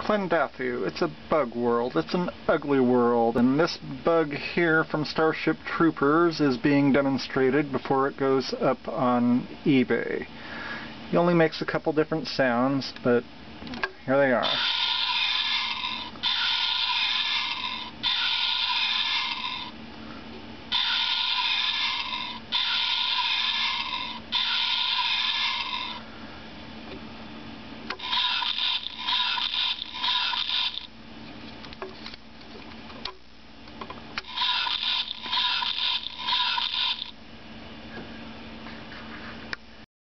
Clendathu. It's a bug world. It's an ugly world, and this bug here from Starship Troopers is being demonstrated before it goes up on eBay. He only makes a couple different sounds, but here they are.